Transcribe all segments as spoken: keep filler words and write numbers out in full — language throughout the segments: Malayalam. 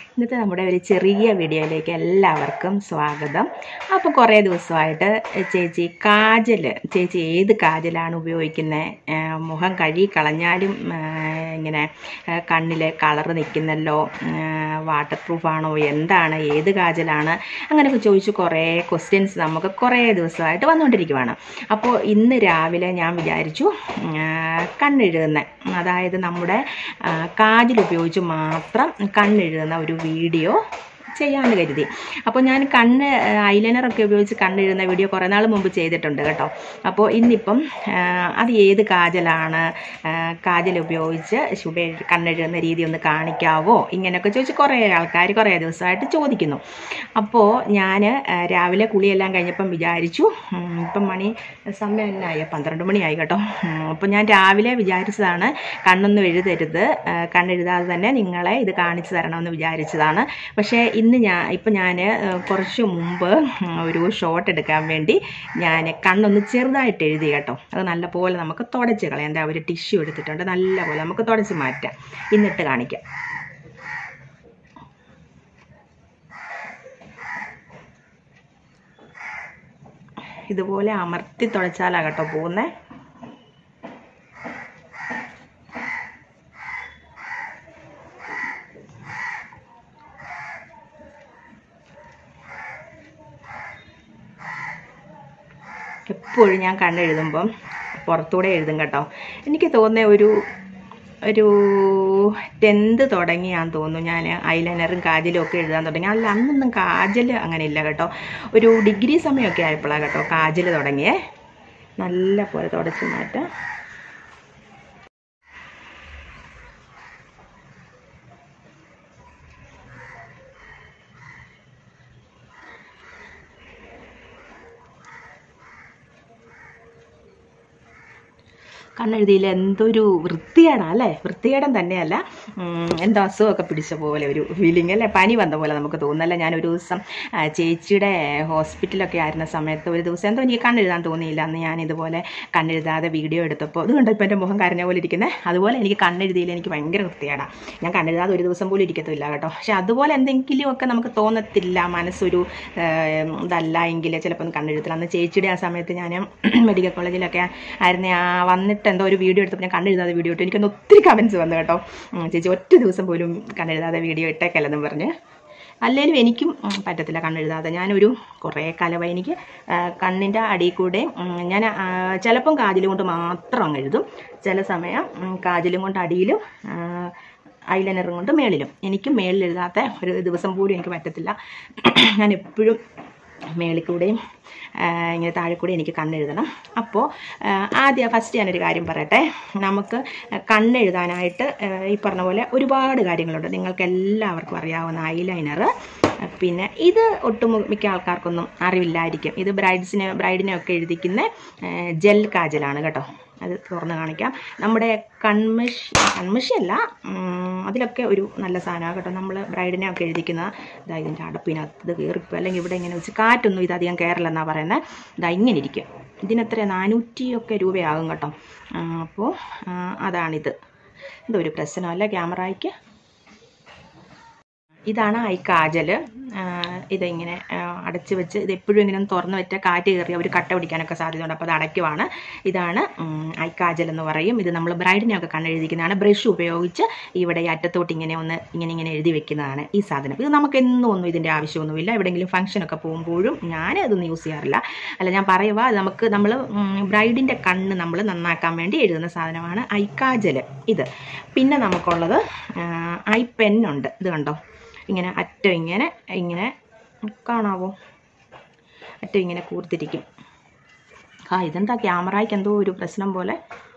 ഇന്നത്തെ നമ്മുടെ ഒരു ചെറിയ വീഡിയോയിലേക്ക് എല്ലാവർക്കും സ്വാഗതം. അപ്പോൾ കുറേ ദിവസമായിട്ട് ചേച്ചി കാജൽ ചേച്ചി ഏത് കാജലാണ് ഉപയോഗിക്കുന്നത്, മുഖം കഴുകി കളഞ്ഞാലും ഇങ്ങനെ കണ്ണിൽ കളറ് നിൽക്കുന്നല്ലോ, വാട്ടർ പ്രൂഫാണോ, എന്താണ്, ഏത് കാജലാണ്, അങ്ങനെയൊക്കെ ചോദിച്ച് കുറേ ക്വസ്റ്റ്യൻസ് നമുക്ക് കുറേ ദിവസമായിട്ട് വന്നുകൊണ്ടിരിക്കുവാണ്. അപ്പോൾ ഇന്ന് രാവിലെ ഞാൻ വിചാരിച്ചു കണ്ണെഴുതുന്ന, അതായത് നമ്മുടെ കാജൽ ഉപയോഗിച്ച് മാത്രം കണ്ണെഴുതുന്ന ഒരു വീഡിയോ ചെയ്യാമെന്ന് കരുതി. അപ്പോൾ ഞാൻ കണ്ണ് ഐലൈനറൊക്കെ ഉപയോഗിച്ച് കണ്ണെഴുതുന്ന വീഡിയോ കുറേ നാൾ മുമ്പ് ചെയ്തിട്ടുണ്ട് കേട്ടോ. അപ്പോൾ ഇന്നിപ്പം അത് ഏത് കാജലാണ്, കാജൽ ഉപയോഗിച്ച് ശുഭ കണ്ണെഴുതുന്ന രീതി ഒന്ന് കാണിക്കാവോ, ഇങ്ങനെയൊക്കെ ചോദിച്ച് കുറേ ആൾക്കാർ കുറേ ദിവസമായിട്ട് ചോദിക്കുന്നു. അപ്പോൾ ഞാൻ രാവിലെ കുളിയെല്ലാം കഴിഞ്ഞപ്പം വിചാരിച്ചു, ഇപ്പം മണി സമയം എന്നായി, പന്ത്രണ്ട് മണിയായി കേട്ടോ. അപ്പോൾ ഞാൻ രാവിലെ വിചാരിച്ചതാണ് കണ്ണൊന്നും എഴുതരുത്, കണ്ണെഴുതാതെ തന്നെ നിങ്ങളെ ഇത് കാണിച്ചു തരണമെന്ന് വിചാരിച്ചതാണ്. പക്ഷേ ഇന്ന് ഞാൻ ഇപ്പം ഞാൻ കുറച്ച് മുമ്പ് ഒരു ഷോട്ട് എടുക്കാൻ വേണ്ടി ഞാൻ കണ്ണൊന്ന് ചെറുതായിട്ട് എഴുതി കേട്ടോ. അത് നല്ലപോലെ നമുക്ക് തുടച്ച് കളയാം. എന്താ, ഒരു ടിഷ്യൂ എടുത്തിട്ടുണ്ട്, നല്ലപോലെ നമുക്ക് തുടച്ച് മാറ്റാം. എന്നിട്ട് കാണിക്കാം. ഇതുപോലെ അമർത്തി തുടച്ചാലാ കേട്ടോ പോകുന്നത്. എപ്പോഴും ഞാൻ കണ്ണെഴുതുമ്പം പുറത്തൂടെ എഴുതും കേട്ടോ. എനിക്ക് തോന്നുന്ന ഒരു ഒരു ടെൻത്ത് തുടങ്ങിയാന്ന് തോന്നുന്നു ഞാൻ ഐലൈനറും കാജലും ഒക്കെ എഴുതാൻ തുടങ്ങി. അല്ല, അന്നൊന്നും കാജൽ അങ്ങനെ ഇല്ല കേട്ടോ. ഒരു ഡിഗ്രി സമയമൊക്കെ ആയപ്പോഴാണ് കേട്ടോ കാജൽ തുടങ്ങിയേ. നല്ല പോലെ തുടച്ച് മാറ്റാം. കണ്ണെഴുതിയിൽ എന്തൊരു വൃത്തികേടാ അല്ലേ, വൃത്തികേടം തന്നെയല്ല, എന്തോ അസുഖമൊക്കെ പിടിച്ച പോലെ ഒരു ഫീലിംഗ് അല്ലേ, പനി വന്ന പോലെ നമുക്ക് തോന്നുന്നല്ല. ഞാനൊരു ദിവസം ചേച്ചിയുടെ ഹോസ്പിറ്റലൊക്കെ ആയിരുന്ന സമയത്ത് ഒരു ദിവസം എന്തോ എനിക്ക് കണ്ണെഴുതാൻ തോന്നിയില്ല. അന്ന് ഞാൻ ഇതുപോലെ കണ്ണെഴുതാതെ വീഡിയോ എടുത്തപ്പോൾ അത് കണ്ടപ്പോൾ എൻ്റെ മുഖം കരഞ്ഞ പോലെ ഇരിക്കുന്നത്. അതുപോലെ എനിക്ക് കണ്ണെഴുതിയിൽ എനിക്ക് ഭയങ്കര വൃത്തികേടാണ്. ഞാൻ കണ്ണെഴുതാതെ ഒരു ദിവസം പോലും ഇരിക്കത്തില്ല കേട്ടോ. പക്ഷെ അതുപോലെ എന്തെങ്കിലുമൊക്കെ നമുക്ക് തോന്നത്തില്ല, മനസ്സൊരു ഇതല്ല എങ്കിൽ ചിലപ്പോൾ കണ്ണെഴുത്തില്ല. അന്ന് ചേച്ചിയുടെ ആ സമയത്ത് ഞാൻ മെഡിക്കൽ കോളേജിലൊക്കെ ആയിരുന്നേ, വന്നിട്ട് എന്തോ ഒരു വീഡിയോ എടുത്തപ്പോൾ ഞാൻ കണ്ണെഴുതാതെ വീഡിയോ ഇട്ടു. എനിക്കൊന്ന് ഒത്തിരി കമൻസ് വന്നു കേട്ടോ, ചേച്ചി ഒറ്റ ദിവസം പോലും കണ്ണെഴുതാതെ വീഡിയോ ഇട്ടേക്കല്ലെന്നും പറഞ്ഞ്. അല്ലെങ്കിലും എനിക്കും പറ്റത്തില്ല കണ്ണെഴുതാതെ. ഞാനൊരു കുറേ കാലമായി എനിക്ക് കണ്ണിൻ്റെ അടിയിൽ കൂടെ ഞാൻ ചിലപ്പം കാജലും കൊണ്ട് മാത്രം അങ്ങ് എഴുതും, ചില സമയം കാജലും കൊണ്ട് അടിയിലും ഐലൈനറും കൊണ്ട് മേളിലും. എനിക്ക് മേളിൽ എഴുതാത്ത ഒരു ദിവസം പോലും എനിക്ക് പറ്റത്തില്ല. ഞാൻ എപ്പോഴും മേളിൽ കൂടെയും ഇങ്ങനെ താഴെ കൂടെ എനിക്ക് കണ്ണെഴുതണം. അപ്പോൾ ആദ്യം ഫസ്റ്റ് ഞാനൊരു കാര്യം പറയട്ടെ. നമുക്ക് കണ്ണെഴുതാനായിട്ട് ഈ പറഞ്ഞ പോലെ ഒരുപാട് കാര്യങ്ങളുണ്ട്. നിങ്ങൾക്ക് എല്ലാവർക്കും അറിയാവുന്ന ഐലൈനർ, പിന്നെ ഇത് ഒട്ടുമിക്ക ആൾക്കാർക്കൊന്നും അറിവില്ലായിരിക്കും. ഇത് ബ്രൈഡ്സിനെ ബ്രൈഡിനെ ഒക്കെ എഴുതിക്കുന്ന ജെൽ കാജലാണ് കേട്ടോ. അത് തുറന്ന് കാണിക്കാം. നമ്മുടെ കൺമഷി കൺമഷിയല്ല, അതിലൊക്കെ ഒരു നല്ല സാധനമാണ് കേട്ടോ. നമ്മൾ ബ്രൈഡിനെ ഒക്കെ എഴുതിക്കുന്ന ഇതാ ഇതിൻ്റെ അടപ്പിനകത്ത് ഇത് കയറിപ്പോൾ, അല്ലെങ്കിൽ ഇവിടെ ഇങ്ങനെ വെച്ച് കാറ്റൊന്നും ഇതധികം കയറില്ലെന്നാണ് പറയുന്നത്. ഇതാ ഇങ്ങനെ ഇരിക്കും. ഇതിനെത്ര നാനൂറ്റിയൊക്കെ രൂപയാകും കേട്ടോ. അപ്പോൾ അതാണിത്. ഇതൊരു പ്രശ്നമല്ല ക്യാമറയ്ക്ക്. ഇതാണ് ഐ കാജൽ. ഇതിങ്ങനെ അടച്ച് വെച്ച് ഇത് എപ്പോഴും ഇങ്ങനെ തുറന്ന് വെച്ചാൽ കാറ്റ് കയറി അവർ കട്ട പിടിക്കാനൊക്കെ സാധ്യതയുണ്ട്. അപ്പോൾ അത് അടയ്ക്കുവാണ്. ഇതാണ് ഐ കാജൽ എന്ന് പറയും. ഇത് നമ്മൾ ബ്രൈഡിനെയൊക്കെ കണ്ണെഴുതിക്കുന്നതാണ്. ബ്രഷ് ഉപയോഗിച്ച് ഇവിടെ ഈ അറ്റത്തോട്ട് ഇങ്ങനെ ഒന്ന് ഇങ്ങനെ ഇങ്ങനെ എഴുതി വെക്കുന്നതാണ് ഈ സാധനം. ഇത് നമുക്ക് എന്നും ഒന്നും ഇതിൻ്റെ ആവശ്യമൊന്നുമില്ല. എവിടെയെങ്കിലും ഫംഗ്ഷനൊക്കെ പോകുമ്പോഴും ഞാൻ ഇതൊന്നും യൂസ് ചെയ്യാറില്ല. അല്ല, ഞാൻ പറയുക, നമുക്ക് നമ്മൾ ബ്രൈഡിൻ്റെ കണ്ണ് നമ്മൾ നന്നാക്കാൻ വേണ്ടി എഴുതുന്ന സാധനമാണ് ഐ കാജൽ ഇത്. പിന്നെ നമുക്കുള്ളത് ഐ പെന്നുണ്ട്. ഇത് കണ്ടോ, ഇങ്ങനെ അറ്റം ഇങ്ങനെ ഇങ്ങനെ കാണാവോ, അറ്റം ഇങ്ങനെ കൂർത്തിരിക്കും. ആ ഇതെന്താ ക്യാമറയ്ക്ക് എന്തോ ഒരു പ്രശ്നം പോലെ.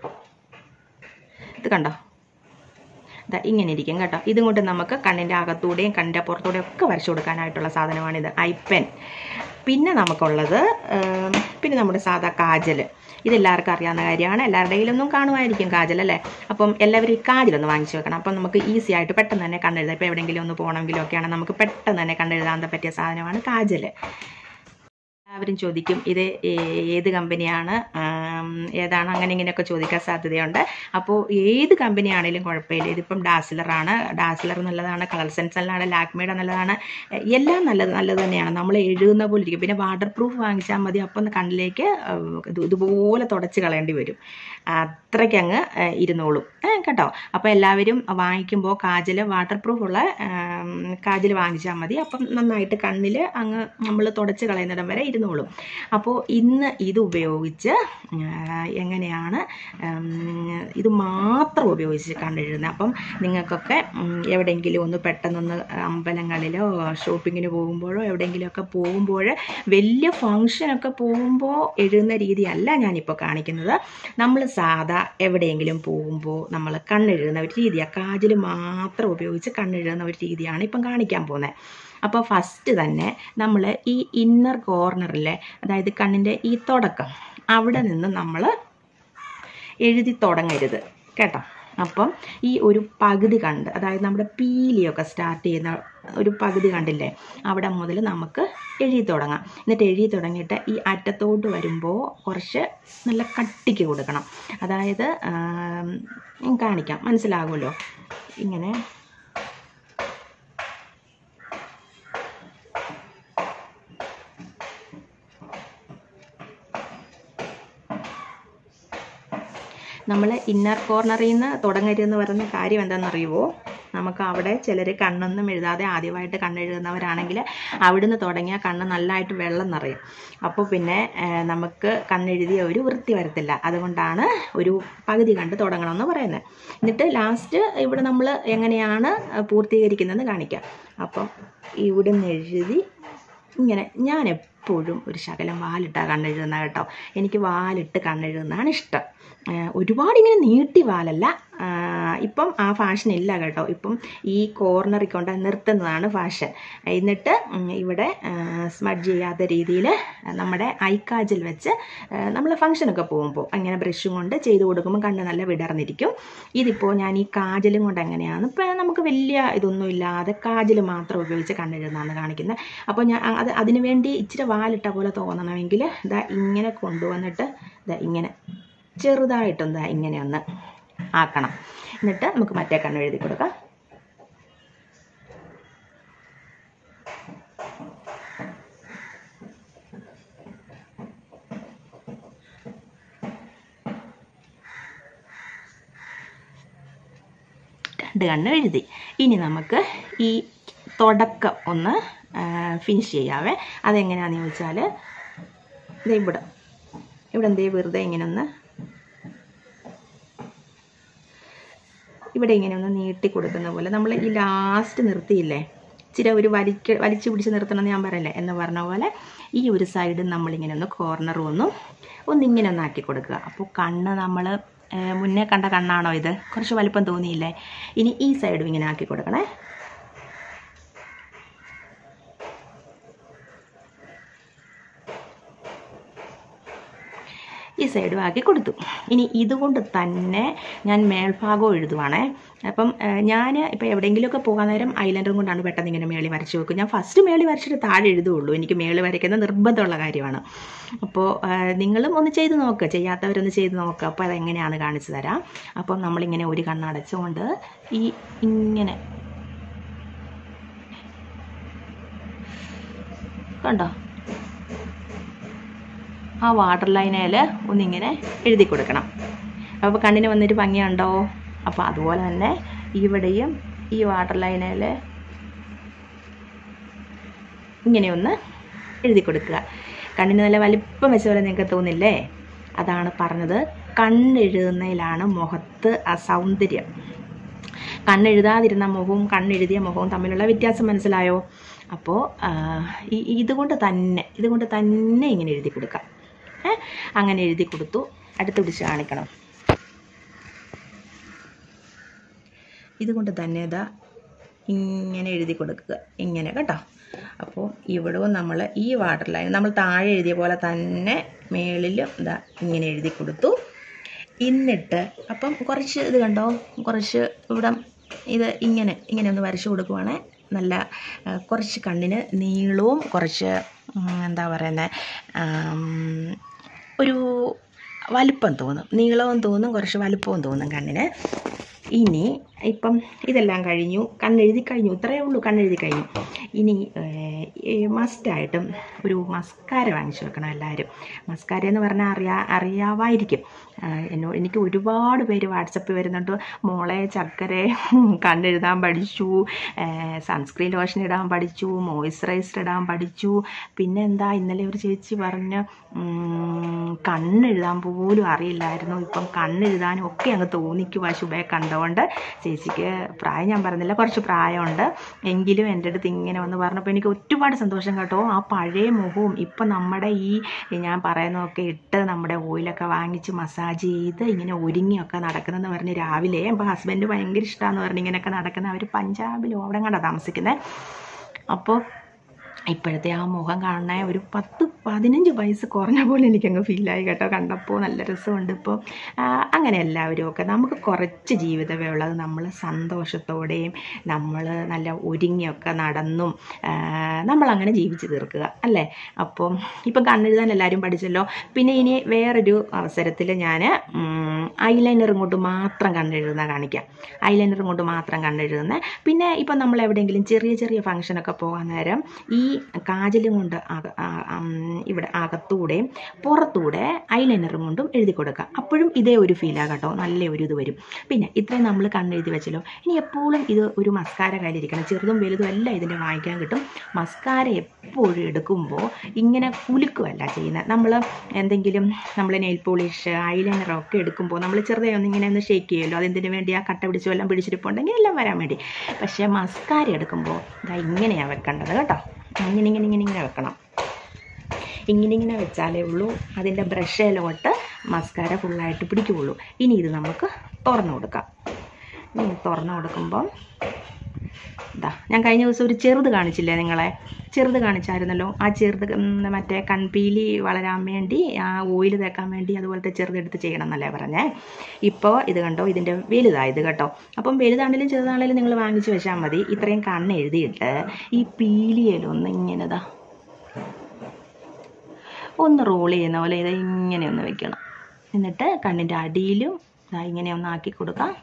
ഇത് കണ്ടോ, ഇതാ ഇങ്ങനെ ഇരിക്കും കേട്ടോ. ഇതും കൊണ്ട് നമുക്ക് കണ്ണിൻ്റെ അകത്തൂടെയും കണ്ണിൻ്റെ പുറത്തൂടെയും ഒക്കെ വരച്ചു കൊടുക്കാനായിട്ടുള്ള സാധനമാണിത്, ഐ പെൻ. പിന്നെ നമുക്കുള്ളത് പിന്നെ നമ്മുടെ സാധാ കാജൽ. ഇതെല്ലാവർക്കും അറിയാവുന്ന കാര്യമാണ്. എല്ലാവരുടെ കയ്യിലൊന്നും കാണുമായിരിക്കും കാജൽ അല്ലേ. അപ്പം എല്ലാവരും ഈ കാജലൊന്ന് വാങ്ങിച്ചു വെക്കണം. അപ്പം നമുക്ക് ഈസി ആയിട്ട് പെട്ടെന്ന് തന്നെ കണ്ണെഴുതാം. ഇപ്പോൾ എവിടെയെങ്കിലും ഒന്ന് പോകണമെങ്കിലും ഒക്കെയാണ് നമുക്ക് പെട്ടെന്ന് തന്നെ കണ്ണെഴുതാൻ പറ്റിയ സാധനമാണ് കാജൽ. എല്ലാവരും ചോദിക്കും ഇത് ഏത് കമ്പനിയാണ്, ഏതാണ്, അങ്ങനെ ഇങ്ങനെയൊക്കെ ചോദിക്കാൻ സാധ്യതയുണ്ട്. അപ്പോൾ ഏത് കമ്പനിയാണെങ്കിലും കുഴപ്പമില്ല. ഇതിപ്പം ഡാസ്ലറാണ്, ഡാസ്ലർ നല്ലതാണ്, കളർ സെൻസ് നല്ലതാണ്, ലാക്മേയുടെ നല്ലതാണ്, എല്ലാം നല്ലത് നല്ലത് തന്നെയാണ്. നമ്മൾ എഴുതുന്ന പോലെ ഇരിക്കും. പിന്നെ വാട്ടർ പ്രൂഫ് വാങ്ങിച്ചാൽ മതി. അപ്പം കണ്ണിലേക്ക് ഇതുപോലെ തുടച്ച് കളയേണ്ടി വരും. അത്രയ്ക്ക് അങ്ങ് ഇരുന്നോളും കേട്ടോ. അപ്പോൾ എല്ലാവരും വാങ്ങിക്കുമ്പോൾ കാജൽ വാട്ടർ പ്രൂഫുള്ള കാജൽ വാങ്ങിച്ചാൽ മതി. അപ്പം നന്നായിട്ട് കണ്ണിൽ അങ്ങ് നമ്മൾ തുടച്ച് കളയുന്നിടം വരെ ഇരുന്നോളും. അപ്പോൾ ഇന്ന് ഇത് ഉപയോഗിച്ച് എങ്ങനെയാണ് ഇത് മാത്രം ഉപയോഗിച്ച് കണ്ണെഴുതുന്നത്. അപ്പം നിങ്ങൾക്കൊക്കെ എവിടെയെങ്കിലും ഒന്ന് പെട്ടെന്നൊന്ന് അമ്പലങ്ങളിലോ ഷോപ്പിങ്ങിന് പോകുമ്പോഴോ എവിടെയെങ്കിലുമൊക്കെ പോകുമ്പോൾ വലിയ ഫങ്ഷനൊക്കെ പോകുമ്പോൾ എഴുതുന്ന രീതിയല്ല ഞാനിപ്പോൾ കാണിക്കുന്നത്. നമ്മൾ സാധാ എവിടെയെങ്കിലും പോകുമ്പോൾ നമ്മൾ കണ്ണെഴുതുന്ന ഒരു രീതിയാണ്, കാജൽ മാത്രം ഉപയോഗിച്ച് കണ്ണെഴുതുന്ന ഒരു രീതിയാണ് ഇപ്പം കാണിക്കാൻ പോകുന്നത്. അപ്പോൾ ഫസ്റ്റ് തന്നെ നമ്മൾ ഈ ഇന്നർ കോർണറിലെ, അതായത് കണ്ണിൻ്റെ ഈ തുടക്കം, അവിടെ നിന്ന് നമ്മൾ എഴുതി തുടങ്ങരുത് കേട്ടോ. അപ്പം ഈ ഒരു പകുതി കണ്ട്, അതായത് നമ്മുടെ പീലിയൊക്കെ സ്റ്റാർട്ട് ചെയ്യുന്ന ഒരു പകുതി കണ്ടില്ലേ, അവിടെ മുതൽ നമുക്ക് എഴുതി തുടങ്ങാം. എന്നിട്ട് എഴുതി തുടങ്ങിയിട്ട് ഈ അറ്റത്തോട്ട് വരുമ്പോൾ കുറച്ച് നല്ല കട്ടിക്ക് കൊടുക്കണം. അതായത് കാണിക്കാം, മനസ്സിലാകുമല്ലോ. ഇങ്ങനെ നമ്മൾ ഇന്നർ കോർണറിൽ നിന്ന് തുടങ്ങരുതെന്ന് പറയുന്ന കാര്യം എന്താണെന്നറിയുമോ? നമുക്ക് അവിടെ ചിലർ കണ്ണൊന്നും എഴുതാതെ ആദ്യമായിട്ട് കണ്ണെഴുതുന്നവരാണെങ്കിൽ അവിടുന്ന് തുടങ്ങിയാൽ കണ്ണ് നല്ലതായിട്ട് വെള്ളം നിറയും. അപ്പോൾ പിന്നെ നമുക്ക് കണ്ണെഴുതിയ ഒരു വൃത്തി വരത്തില്ല. അതുകൊണ്ടാണ് ഒരു പകുതി കണ്ട് തുടങ്ങണമെന്ന് പറയുന്നത്. എന്നിട്ട് ലാസ്റ്റ് ഇവിടെ നമ്മൾ എങ്ങനെയാണ് പൂർത്തീകരിക്കുന്നതെന്ന് കാണിക്കാം. അപ്പം ഇവിടെ നിന്ന് എഴുതി ഇങ്ങനെ, ഞാൻ എപ്പോഴും ഒരു ശകലം വാലിട്ടാണ് കണ്ണെഴുതുന്ന കേട്ടോ. എനിക്ക് വാലിട്ട് കണ്ണെഴുതുന്നതാണ് ഇഷ്ടം. ഒരുപാട് ഇങ്ങനെ നീട്ടി വാലല്ല. ഇപ്പം ആ ഫാഷൻ ഇല്ല കേട്ടോ. ഇപ്പം ഈ കോർണറിൽ കൊണ്ട് നിർത്തുന്നതാണ് ഫാഷൻ. എന്നിട്ട് ഇവിടെ സ്മഡ്ജ് ചെയ്യാത്ത രീതിയിൽ നമ്മുടെ ഐക്കാജൽ വെച്ച് നമ്മൾ ഫംഗ്ഷനൊക്കെ പോകുമ്പോൾ അങ്ങനെ ബ്രഷും കൊണ്ട് ചെയ്ത് കൊടുക്കുമ്പോൾ കണ്ണ് നല്ല വിടർന്നിരിക്കും. ഇതിപ്പോൾ ഞാൻ ഈ കാജലും കൊണ്ട് എങ്ങനെയാണ്, ഇപ്പം നമുക്ക് വലിയ ഇതൊന്നും ഇല്ലാതെ കാജൽ മാത്രം ഉപയോഗിച്ച് കണ്ണെഴുതുന്നതാണ് കാണിക്കുന്നത്. അപ്പോൾ ഞാൻ അത് അതിനു വേണ്ടി ഇച്ചിരി വാലിട്ട പോലെ തോന്നണമെങ്കിൽ ഇതാ ഇങ്ങനെ കൊണ്ടുവന്നിട്ട് ഇതാ ഇങ്ങനെ ചെറുതായിട്ടൊന്ന് ഇങ്ങനെ ഒന്ന് ആക്കണം. എന്നിട്ട് നമുക്ക് മറ്റേ കണ്ണ് എഴുതി കൊടുക്കാം. രണ്ട് കണ്ണ് എഴുതി. ഇനി നമുക്ക് ഈ തുടക്കം ഒന്ന് ഫിനിഷ് ചെയ്യാവേ. അതെങ്ങനെയാണെന്ന് ചോദിച്ചാൽ ഇത് ഇവിടെ ഇവിടെ എന്തേ വെറുതെ ഇങ്ങനെ ഒന്ന് ഇവിടെ ഇങ്ങനെ ഒന്ന് നീട്ടി കൊടുക്കുന്ന പോലെ നമ്മൾ ഈ ലാസ്റ്റ് നിർത്തിയില്ലേ, ഇച്ചിരി ഒരു വലിക്ക് വലിച്ചു പിടിച്ച് നിർത്തണമെന്ന് ഞാൻ പറയല്ലേ എന്ന് പറഞ്ഞ പോലെ ഈ ഒരു സൈഡ് നമ്മളിങ്ങനെ ഒന്ന് കോർണറും ഒന്നും ഒന്നിങ്ങനെ ഒന്നാക്കി കൊടുക്കുക. അപ്പോൾ കണ്ണ് നമ്മൾ മുന്നേ കണ്ട കണ്ണാണോ ഇത്? കുറച്ച് വലിപ്പം തോന്നിയില്ലേ? ഇനി ഈ സൈഡും ഇങ്ങനെ ആക്കി കൊടുക്കണേ. ഈ സൈഡും ആക്കി കൊടുത്തു. ഇനി ഇതുകൊണ്ട് തന്നെ ഞാൻ മേൽഭാഗവും എഴുതുവാണേ. അപ്പം ഞാൻ ഇപ്പോൾ എവിടെയെങ്കിലുമൊക്കെ പോകാൻ നേരം ഐലൻഡറും കൊണ്ടാണ് പെട്ടെന്ന് ഇങ്ങനെ മേളി വരച്ച് വെക്കും. ഞാൻ ഫസ്റ്റ് മേളി വരച്ചിട്ട് താഴെ എഴുതുകയുള്ളൂ. എനിക്ക് മേളി വരയ്ക്കുന്ന നിർബന്ധമുള്ള കാര്യമാണ്. അപ്പോൾ നിങ്ങളും ഒന്ന് ചെയ്ത് നോക്കുക, ചെയ്യാത്തവരൊന്ന് ചെയ്ത് നോക്കുക. അപ്പോൾ അതെങ്ങനെയാണ് കാണിച്ചു തരാം. അപ്പം നമ്മളിങ്ങനെ ഒരു കണ്ണടച്ചുകൊണ്ട് ഈ ഇങ്ങനെ കണ്ടോ, ആ വാട്ടർ ലൈനേൽ ഒന്നിങ്ങനെ എഴുതി കൊടുക്കണം. അപ്പോൾ കണ്ണിന് വന്നൊരു ഭംഗിയുണ്ടോ? അപ്പോൾ അതുപോലെ തന്നെ ഇവിടെയും ഈ വാട്ടർ ലൈനേൽ ഇങ്ങനെയൊന്ന് എഴുതി കൊടുക്കുക. കണ്ണിന് നല്ല വലിപ്പം വെച്ച പോലെ നിങ്ങൾക്ക് തോന്നില്ലേ? അതാണ് പറഞ്ഞത്, കണ്ണെഴുതുന്നതിലാണ് മുഖത്ത് ആ സൗന്ദര്യം. കണ്ണെഴുതാതിരുന്ന മുഖവും കണ്ണെഴുതിയ മുഖവും തമ്മിലുള്ള വ്യത്യാസം മനസ്സിലായോ? അപ്പോൾ ഈ ഇതുകൊണ്ട് തന്നെ ഇതുകൊണ്ട് തന്നെ ഇങ്ങനെ എഴുതി കൊടുക്കാം. അങ്ങനെ എഴുതി കൊടുത്തു. അടുത്ത് പിടിച്ച് കാണിക്കണം. ഇതുകൊണ്ട് തന്നെ ഇതാ ഇങ്ങനെ എഴുതി കൊടുക്കുക, ഇങ്ങനെ കേട്ടോ. അപ്പോൾ ഇവിടവും നമ്മൾ ഈ വാട്ടർ ലൈൻ നമ്മൾ താഴെ എഴുതിയ പോലെ തന്നെ മേളിലും ഇതാ ഇങ്ങനെ എഴുതി കൊടുത്തു. എന്നിട്ട് അപ്പം കുറച്ച് ഇത് കണ്ടോ, കുറച്ച് ഇവിടെ ഇത് ഇങ്ങനെ ഇങ്ങനെ ഒന്ന് വരച്ചു കൊടുക്കുവാണെങ്കിൽ നല്ല കുറച്ച് കണ്ണിന് നീളവും കുറച്ച് എന്താ പറയുന്നത്, ഒരു വലുപ്പം തോന്നും, നീളവും തോന്നും, കുറച്ച് വലുപ്പവും തോന്നും കണ്ണിന്. ഇനി ഇപ്പം ഇതെല്ലാം കഴിഞ്ഞു, കണ്ണെഴുതി കഴിഞ്ഞു, ഇത്രയേ ഉള്ളൂ, കണ്ണെഴുതി കഴിഞ്ഞു. ഇനി മസ്റ്റായിട്ടും ഒരു മസ്കാര വാങ്ങിച്ചു വെക്കണം എല്ലാവരും. മസ്കാര എന്ന് പറഞ്ഞാൽ അറിയാ അറിയാമായിരിക്കും എന്നോ എനിക്ക് ഒരുപാട് പേര് വാട്സപ്പിൽ വരുന്നുണ്ട്, മോളെ ചക്കര കണ്ണെഴുതാൻ പഠിച്ചു, സൺസ്ക്രീൻ ലോഷൻ ഇടാൻ പഠിച്ചു, മോയ്സ്ചറൈസർ ഇടാൻ പഠിച്ചു, പിന്നെ എന്താ ഇന്നലെ ഒരു ചേച്ചി പറഞ്ഞ് കണ്ണെഴുതാൻ പോലും അറിയില്ലായിരുന്നു, ഇപ്പം കണ്ണെഴുതാനും ഒക്കെ അങ്ങ് തോന്നിക്കുക ശുഭയെ കണ്ടുകൊണ്ട്. ചേച്ചിക്ക് പ്രായം ഞാൻ പറഞ്ഞില്ല, കുറച്ച് പ്രായമുണ്ട്, എങ്കിലും എൻ്റെ അടുത്ത് ഇങ്ങനെ വന്ന് പറഞ്ഞപ്പോൾ എനിക്ക് ഒരുപാട് സന്തോഷം കേട്ടോ. ആ പഴയ മുഖവും ഇപ്പം നമ്മുടെ ഈ ഞാൻ പറയുന്നതൊക്കെ ഇട്ട് നമ്മുടെ ഓയിലൊക്കെ വാങ്ങിച്ച് മസാജ് ചെയ്ത് ഇങ്ങനെ ഒരുങ്ങിയൊക്കെ നടക്കുന്നതെന്ന് പറഞ്ഞ് രാവിലെ അപ്പോൾ ഹസ്ബൻഡ് ഭയങ്കര ഇഷ്ടമാണെന്ന് പറഞ്ഞ് ഇങ്ങനെയൊക്കെ നടക്കുന്ന അവർ പഞ്ചാബിലോ അവിടെ കണ്ടാണ് താമസിക്കുന്നത്. അപ്പോൾ ഇപ്പോഴത്തെ ആ മുഖം കാണണേ ഒരു പത്ത് പതിനഞ്ച് വയസ്സ് കുറഞ്ഞ പോലെ എനിക്കങ്ങ് ഫീലായി കേട്ടോ, കണ്ടപ്പോൾ നല്ല രസമുണ്ട്. ഇപ്പോൾ അങ്ങനെ എല്ലാവരും ഒക്കെ നമുക്ക് കുറച്ച് ജീവിതമേ ഉള്ളത്, നമ്മൾ സന്തോഷത്തോടെയും നമ്മൾ നല്ല ഒരുങ്ങിയൊക്കെ നടന്നും നമ്മളങ്ങനെ ജീവിച്ച് തീർക്കുക അല്ലേ. അപ്പം ഇപ്പം കണ്ണെഴുതാൻ എല്ലാവരും പഠിച്ചല്ലോ. പിന്നെ ഇനി വേറൊരു അവസരത്തിൽ ഞാൻ ഐലൈനറും കൊണ്ട് മാത്രം കണ്ണെഴുതുന്ന കാണിക്കാം, ഐലൈനറും കൊണ്ട് മാത്രം കണ്ണെഴുതുന്ന. പിന്നെ ഇപ്പം നമ്മൾ എവിടെയെങ്കിലും ചെറിയ ചെറിയ ഫംഗ്ഷനൊക്കെ പോകാൻ നേരം ഈ കാജലും കൊണ്ട് ഇവിടെ അകത്തൂടെയും പുറത്തൂടെ ഐലൈനറും കൊണ്ടും എഴുതി കൊടുക്കുക, അപ്പോഴും ഇതേ ഒരു ഫീലാണ് കേട്ടോ, നല്ല ഒരു ഇത് വരും. പിന്നെ ഇത്രയും നമ്മൾ കണ്ണെഴുതി വെച്ചല്ലോ, ഇനി എപ്പോഴും ഇത് ഒരു മസ്കാര കയ്യിലിരിക്കണം, ചെറുതും വലുതും എല്ലാം ഇതിൻ്റെ വാങ്ങിക്കാൻ കിട്ടും. മസ്കാര എപ്പോഴും എടുക്കുമ്പോൾ ഇങ്ങനെ കുലുക്കുമല്ല ചെയ്യുന്നത്, നമ്മൾ എന്തെങ്കിലും നമ്മൾ നെയിൽ പോളിഷ് ഐലൈനറൊക്കെ എടുക്കുമ്പോൾ നമ്മൾ ചെറുതായി ഒന്ന് ഇങ്ങനെ ഒന്ന് ഷേക്ക് ചെയ്യുമല്ലോ, അതെന്തിനു വേണ്ടി ആ കട്ട പിടിച്ചോ എല്ലാം പിടിച്ചിരിപ്പുണ്ടെങ്കിൽ എല്ലാം വരാൻ വേണ്ടി. പക്ഷേ മസ്കാര എടുക്കുമ്പോൾ ഇതാ ഇങ്ങനെയാണ് വെക്കേണ്ടത് കേട്ടോ, ഇങ്ങനെ ഇങ്ങനെ ഇങ്ങനെ ഇങ്ങനെ വെക്കണം, ഇങ്ങനെ ഇങ്ങനെ വെച്ചാലേ ഉള്ളൂ അതിൻ്റെ ബ്രഷിലോട്ട് മസ്കാര ഫുള്ളായിട്ട് പിടിക്കുകയുള്ളൂ. ഇനി ഇത് നമുക്ക് തുറന്നു കൊടുക്കാം. ഇനി തുറന്നു കൊടുക്കുമ്പം ഇതാ ഞാൻ കഴിഞ്ഞ ദിവസം ഒരു ചെറുത് കാണിച്ചില്ലേ നിങ്ങളെ, ചെറുത് കാണിച്ചായിരുന്നല്ലോ, ആ ചെറുത് മറ്റേ കൺപീലി വളരാൻ വേണ്ടി ആ ഓയിൽ തേക്കാൻ വേണ്ടി അതുപോലത്തെ ചെറുതെടുത്ത് ചെയ്യണം എന്നല്ലേ പറഞ്ഞേ. ഇപ്പോൾ ഇത് കണ്ടോ, ഇതിൻ്റെ വലുതായത് കേട്ടോ. അപ്പം വലുതാണെങ്കിലും ചെറുതാണെങ്കിലും നിങ്ങൾ വാങ്ങിച്ച് വെച്ചാൽ മതി. ഇത്രയും കണ്ണ് എഴുതിയിട്ട് ഈ പീലിയിലൊന്ന് ഇങ്ങനെതാ ഒന്ന് റോൾ ചെയ്യുന്ന പോലെ ഇത് ഇങ്ങനെ ഒന്ന് വെക്കണം. എന്നിട്ട് കണ്ണിൻ്റെ അടിയിലും ഇങ്ങനെ ഒന്ന് ആക്കി കൊടുക്കാം.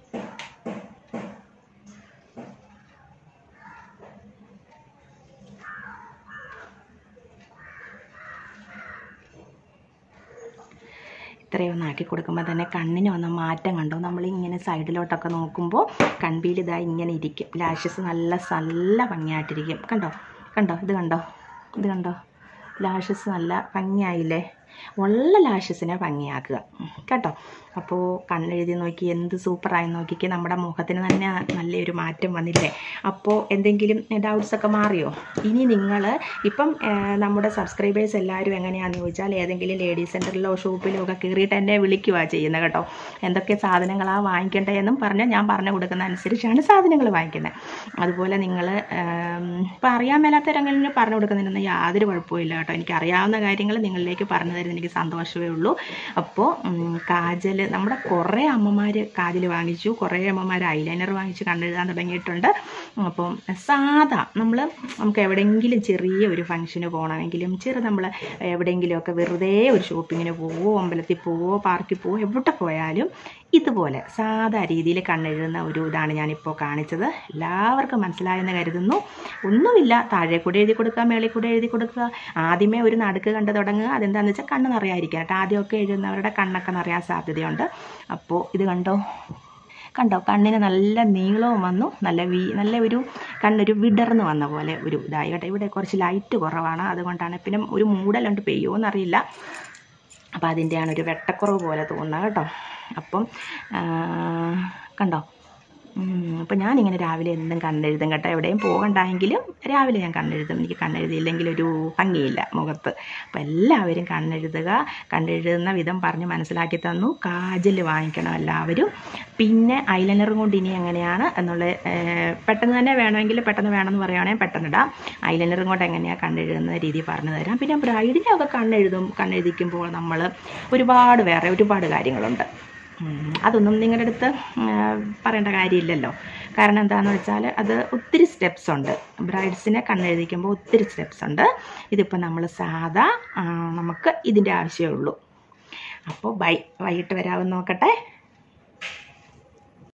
ഇത്രയും ഒന്നാക്കി കൊടുക്കുമ്പോൾ തന്നെ കണ്ണിന് വന്ന മാറ്റം കണ്ടോ. നമ്മളിങ്ങനെ സൈഡിലോട്ടൊക്കെ നോക്കുമ്പോൾ കൺപീൽ ഇതാ ഇങ്ങനെ ഇരിക്കും, ലാഷസ് നല്ല നല്ല ഭംഗിയായിട്ടിരിക്കും. കണ്ടോ കണ്ടോ ഇത് കണ്ടോ ഇത് കണ്ടോ ലാഷസ് നല്ല ഭംഗിയായില്ലേ. ഉള്ള ലാഷസിനെ ഭംഗിയാക്കുക കേട്ടോ. അപ്പോൾ കണ്ണെഴുതി നോക്കി എന്ത് സൂപ്പറായി നോക്കിക്ക്, നമ്മുടെ മുഖത്തിന് തന്നെ നല്ലൊരു മാറ്റം വന്നില്ലേ. അപ്പോൾ എന്തെങ്കിലും ഡൗട്ട്സൊക്കെ മാറിയോ? ഇനി നിങ്ങൾ ഇപ്പം നമ്മുടെ സബ്സ്ക്രൈബേഴ്സ് എല്ലാവരും എങ്ങനെയാണെന്ന് ചോദിച്ചാൽ ഏതെങ്കിലും ലേഡീസ് സെൻറ്ററിലോ ഷോപ്പിലോ ഒക്കെ കയറിയിട്ട് എന്നെ വിളിക്കുക ചെയ്യുന്നത് കേട്ടോ. എന്തൊക്കെ സാധനങ്ങളാണ് വാങ്ങിക്കേണ്ടതെന്നും പറഞ്ഞാൽ ഞാൻ പറഞ്ഞു കൊടുക്കുന്ന അനുസരിച്ചാണ് സാധനങ്ങൾ വാങ്ങിക്കുന്നത്. അതുപോലെ നിങ്ങൾ ഇപ്പം അറിയാൻ മേലാത്തവരെങ്കിലും പറഞ്ഞു കൊടുക്കുന്നതിനൊന്നും യാതൊരു കുഴപ്പമില്ല കേട്ടോ. എനിക്ക് അറിയാവുന്ന കാര്യങ്ങൾ നിങ്ങളിലേക്ക് പറഞ്ഞു തരുന്നത് എനിക്ക് സന്തോഷമേ ഉള്ളൂ. അപ്പോൾ കാജൽ നമ്മുടെ കുറേ അമ്മമാർ കാജൽ വാങ്ങിച്ചു, കുറേ അമ്മമാർ ഐലൈനർ വാങ്ങിച്ച് കണ്ടെഴുതാൻ തുടങ്ങിയിട്ടുണ്ട്. അപ്പം സാധാ നമ്മൾ നമുക്ക് എവിടെയെങ്കിലും ചെറിയ ഒരു ഫംഗ്ഷന് പോകണമെങ്കിലും ചെറു നമ്മൾ എവിടെയെങ്കിലുമൊക്കെ വെറുതെ ഒരു ഷോപ്പിങ്ങിന് പോവോ അമ്പലത്തിൽ പോവോ പാർക്കിൽ പോവോ എവിടെ പോയാലും ഇതുപോലെ സാധാ രീതിയിൽ കണ്ണെഴുതുന്ന ഒരു ഇതാണ് ഞാനിപ്പോൾ കാണിച്ചത്. എല്ലാവർക്കും മനസ്സിലായെന്ന് കരുതുന്നു. ഒന്നുമില്ല, താഴെ കൂടെ എഴുതി കൊടുക്കുക, മേളിൽ കൂടെ എഴുതി കൊടുക്കുക. ആദ്യമേ ഒരു നടുക്ക് കണ്ട് തുടങ്ങുക. അതെന്താണെന്ന് വെച്ചാൽ കണ്ണ് നിറയായിരിക്കാം കേട്ടോ. ആദ്യമൊക്കെ എഴുതുന്നവരുടെ കണ്ണൊക്കെ നിറയാൻ സാധ്യതയുണ്ട്. അപ്പോൾ ഇത് കണ്ടോ കണ്ടോ കണ്ണിന് നല്ല നീളവും വന്നു, നല്ല വീ നല്ല ഒരു കണ്ണൊരു വിടർന്ന് വന്ന പോലെ ഒരു ഇതായി കേട്ടോ. ഇവിടെ കുറച്ച് ലൈറ്റ് കുറവാണ്, അതുകൊണ്ടാണ്. പിന്നെ ഒരു മൂടലുണ്ട്, പെയ്യുമോ എന്നറിയില്ല. അപ്പോൾ അതിൻ്റെയാണ് ഒരു വെട്ടക്കുറവ് പോലെ തോന്നുന്നത് കേട്ടോ. അപ്പം കണ്ടോ. അപ്പം ഞാനിങ്ങനെ രാവിലെ എന്തും കണ്ണെഴുതും കേട്ടോ. എവിടെയും പോകണ്ടായെങ്കിലും രാവിലെ ഞാൻ കണ്ണെഴുതും. എനിക്ക് കണ്ണെഴുതിയില്ലെങ്കിൽ ഒരു ഭംഗിയില്ല മുഖത്ത്. അപ്പം എല്ലാവരും കണ്ണെഴുതുക. കണ്ണെഴുതുന്ന വിധം പറഞ്ഞ് മനസ്സിലാക്കി തന്നു. കാജൽ വാങ്ങിക്കണം എല്ലാവരും. പിന്നെ ഐലൈനറും കൊണ്ട് ഇനി എങ്ങനെയാണ് എന്നുള്ള പെട്ടെന്ന് തന്നെ വേണമെങ്കിൽ പെട്ടെന്ന് വേണമെന്ന് പറയുകയാണെങ്കിൽ പെട്ടെന്നിടാം. ഐലൈനറും കൊണ്ട് എങ്ങനെയാണ് കണ്ണെഴുതുന്ന രീതി പറഞ്ഞു തരാം. പിന്നെ ബ്രൈഡിനെയൊക്കെ കണ്ണെഴുതും കണ്ണെഴുതിക്കുമ്പോൾ നമ്മൾ ഒരുപാട് വേറെ ഒരുപാട് കാര്യങ്ങളുണ്ട്. അതൊന്നും നിങ്ങളുടെ അടുത്ത് പറയേണ്ട കാര്യമില്ലല്ലോ. കാരണം എന്താണെന്ന് വെച്ചാൽ അത് ഒത്തിരി സ്റ്റെപ്സ് ഉണ്ട്. ബ്രൈഡ്സിനെ കണ്ണെഴുതിക്കുമ്പോൾ ഒത്തിരി സ്റ്റെപ്സ് ഉണ്ട്. ഇതിപ്പോൾ നമ്മൾ സാധാ നമുക്ക് ഇതിൻ്റെ ആവശ്യമേ ഉള്ളൂ. അപ്പോൾ ബൈ, വൈകിട്ട് വരാമെന്ന് നോക്കട്ടെ.